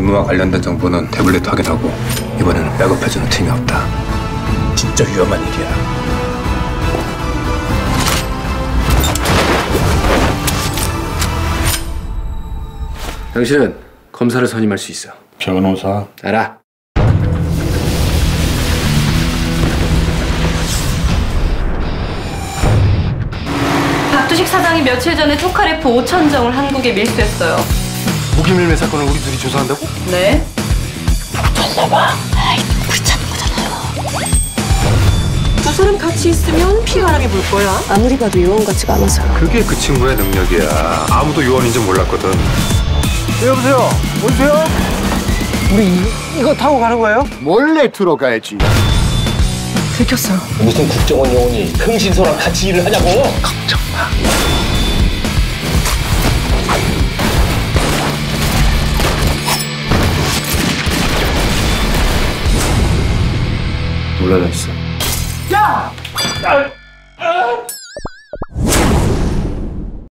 임무와 관련된 정보는 태블릿 확인하고 이번에는 백업해주는 팀이 없다. 진짜 위험한 일이야. 당신은 검사를 선임할 수 있어. 변호사? 알아. 박두식 사장이 며칠 전에 토카레프 5,000정을 한국에 밀수했어요. 무기밀매 사건을 우리 둘이 조사한다고? 네. 잘라봐. 아이, 귀찮은 거잖아요. 두 사람 같이 있으면 피바람이 불 거야. 아무리 봐도 요원 같지가 않아서. 그게 그 친구의 능력이야. 아무도 요원인지 몰랐거든. 네, 여보세요? 어디세요? 우리 이거 타고 가는 거예요? 몰래 들어가야지. 들켰어. 무슨 국정원 요원이 흥신소랑 같이 일을 하냐고? 걱정 마. 놀라졌어. 야!